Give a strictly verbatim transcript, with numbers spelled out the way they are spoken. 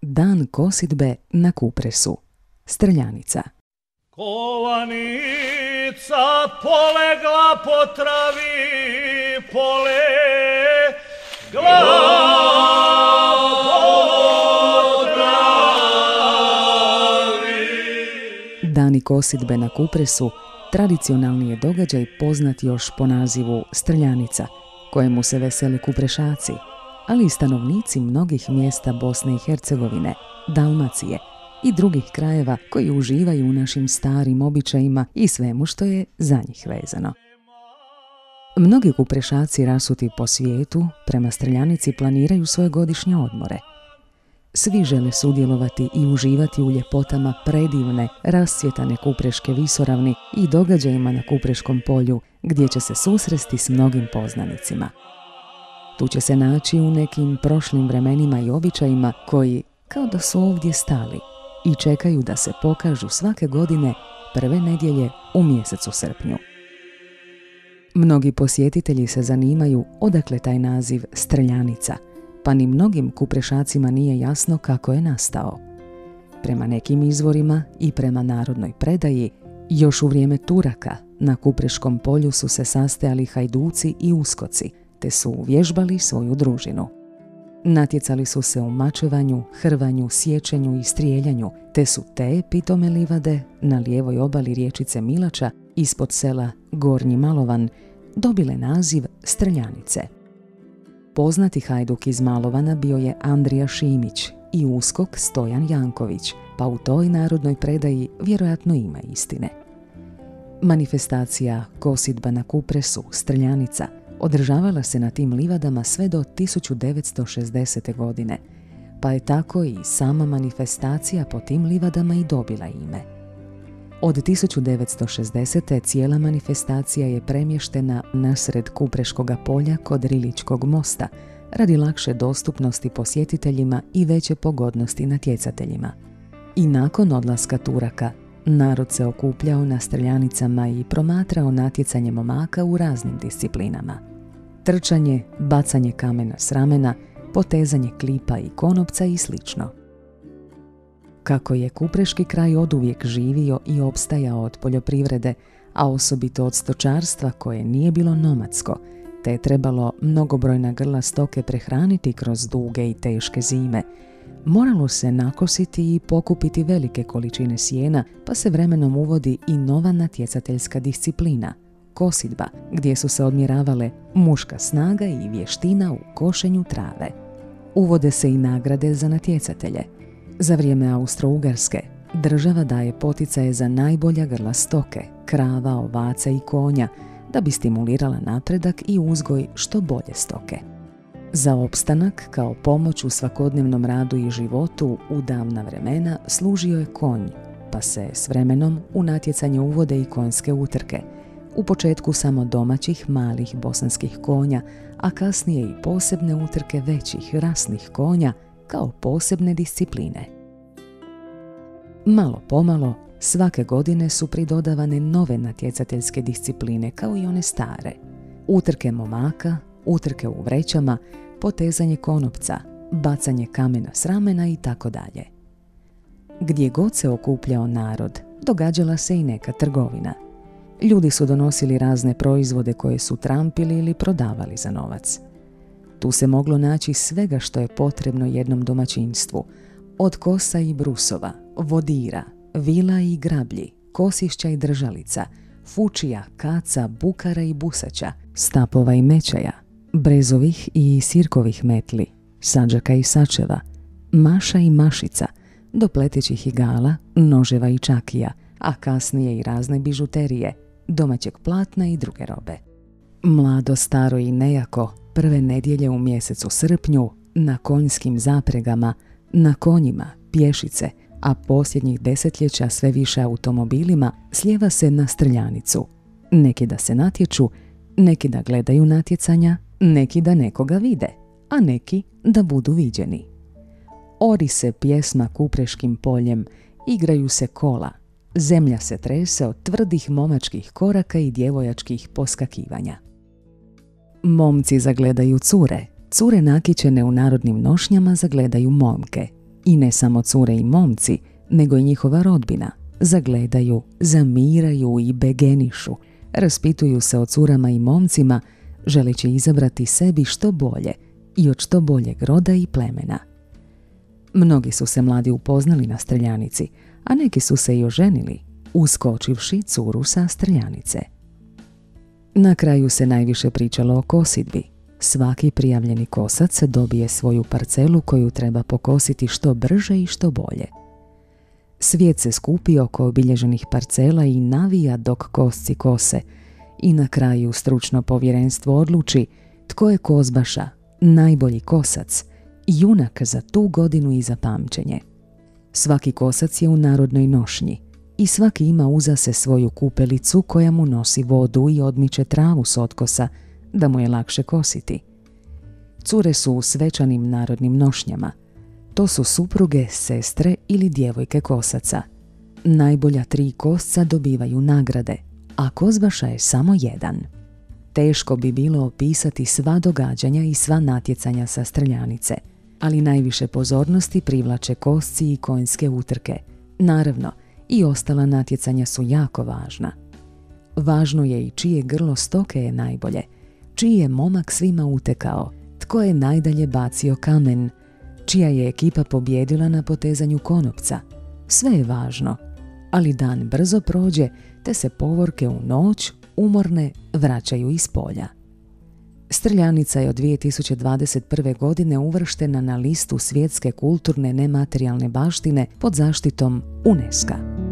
Dan kosidbe na Kupresu. Strljanica. Kovanica polegla po travi, polegla po travi. Dani kosidbe na Kupresu tradicionalni je događaj poznat još po nazivu Strljanica, kojemu se vesele Kuprešaci, ali i stanovnici mnogih mjesta Bosne i Hercegovine, Dalmacije i drugih krajeva koji uživaju u našim starim običajima i svemu što je za njih vezano. Mnogi Kuprešaci rasuti po svijetu prema Strljanici planiraju svoje godišnje odmore. Svi žele sudjelovati i uživati u ljepotama predivne, rascvjetane Kupreške visoravni i događajima na Kupreškom polju, gdje će se susresti s mnogim poznanicima. Tu će se naći u nekim prošlim vremenima i običajima koji, kao da su ovdje stali i čekaju da se pokažu svake godine prve nedjelje u mjesecu srpnju. Mnogi posjetitelji se zanimaju odakle taj naziv Strljanica, pa ni mnogim Kuprešacima nije jasno kako je nastao. Prema nekim izvorima i prema narodnoj predaji, još u vrijeme Turaka na Kupreškom polju su se sastajali hajduci i uskoci, te su vježbali svoju družinu. Natjecali su se u mačevanju, hrvanju, sječenju i strijeljanju, te su te pitome livade na lijevoj obali riječice Milača ispod sela Gornji Malovan dobile naziv Strljanice. Poznati hajduk iz Malovana bio je Andrija Šimić i uskok Stojan Janković, pa u toj narodnoj predaji vjerojatno ima istine. Manifestacija kosidba na Kupresu, Strljanica, održavala se na tim livadama sve do tisuću devetsto šezdesete. godine, pa je tako i sama manifestacija po tim livadama i dobila ime. Od tisuću devetsto šezdesete. cijela manifestacija je premještena nasred Kupreškoga polja kod Riličkog mosta, radi lakše dostupnosti posjetiteljima i veće pogodnosti natjecateljima. I nakon odlaska Turaka, narod se okupljao na Strljanicama i promatrao natjecanje momaka u raznim disciplinama. Trčanje, bacanje kamena s ramena, potezanje klipa i konopca i slično. Kako je Kupreški kraj oduvijek živio i opstajao od poljoprivrede, a osobito od stočarstva koje nije bilo nomadsko, te je trebalo mnogobrojna grla stoke prehraniti kroz duge i teške zime, moralo se nakositi i pokupiti velike količine sjena, pa se vremenom uvodi i nova natjecateljska disciplina, kosidba, gdje su se odmjeravale muška snaga i vještina u košenju trave. Uvode se i nagrade za natjecatelje. Za vrijeme Austro-Ugarske država daje poticaje za najbolja grla stoke, krava, ovaca i konja, da bi stimulirala napredak i uzgoj što bolje stoke. Za opstanak, kao pomoć u svakodnevnom radu i životu u davna vremena, služio je konj, pa se s vremenom u natjecanje uvode i konjske utrke, u početku samo domaćih malih bosanskih konja, a kasnije i posebne utrke većih rasnih konja kao posebne discipline. Malo pomalo, svake godine su pridodavane nove natjecateljske discipline kao i one stare. Utrke momaka, utrke u vrećama, potezanje konopca, bacanje kamena s ramena i tako dalje. Gdje god se okupljao narod, događala se i neka trgovina. Ljudi su donosili razne proizvode koje su trampili ili prodavali za novac. Tu se moglo naći svega što je potrebno jednom domaćinstvu, od kosa i brusova, vodira, vila i grablji, kosišća i držalica, fučija, kaca, bukara i busača, stapova i mečaja, brezovih i sirkovih metli, sađaka i sačeva, maša i mašica, do pletećih igala, noževa i čakija, a kasnije i razne bižuterije, domaćeg platna i druge robe. Mlado, staro i nejako, prve nedjelje u mjesecu srpnju, na konjskim zapregama, na konjima, pješice, a posljednjih desetljeća sve više automobilima, slijeva se na Strljanicu. Neki da se natječu, neki da gledaju natjecanja, neki da nekoga vide, a neki da budu viđeni. Ori se pjesma Kupreškim poljem, igraju se kola, zemlja se trese od tvrdih momačkih koraka i djevojačkih poskakivanja. Momci zagledaju cure, cure nakićene u narodnim nošnjama zagledaju momke. I ne samo cure i momci, nego i njihova rodbina zagledaju, zamiraju i begenišu, raspituju se o curama i momcima, želeći izabrati sebi što bolje i od što boljeg roda i plemena. Mnogi su se mladi upoznali na streljanici, a neki su se i oženili, uskočivši curu sa streljanice. Na kraju se najviše pričalo o kosidbi. Svaki prijavljeni kosac dobije svoju parcelu koju treba pokositi što brže i što bolje. Svijet se skupi oko obilježenih parcela i navija dok kosci kose, i na kraju stručno povjerenstvo odluči tko je kozbaša, najbolji kosac, junak za tu godinu i za pamćenje. Svaki kosac je u narodnoj nošnji i svaki ima uza se svoju kupelicu koja mu nosi vodu i odmiče travu s otkosa da mu je lakše kositi. Cure su u svečanim narodnim nošnjama. To su supruge, sestre ili djevojke kosaca. Najbolja tri kosca dobivaju nagrade, a kozbaša je samo jedan. Teško bi bilo opisati sva događanja i sva natjecanja sa streljanice, ali najviše pozornosti privlače kosci i konjske utrke. Naravno, i ostala natjecanja su jako važna. Važno je i čije grlo stoke je najbolje, čiji je momak svima utekao, tko je najdalje bacio kamen, čija je ekipa pobjedila na potezanju konopca. Sve je važno, ali dan brzo prođe te se povorke u noć, umorne, vraćaju iz polja. Streljanica je od dvije tisuće dvadeset prve. godine uvrštena na listu svjetske kulturne nematerijalne baštine pod zaštitom UNESCO-a.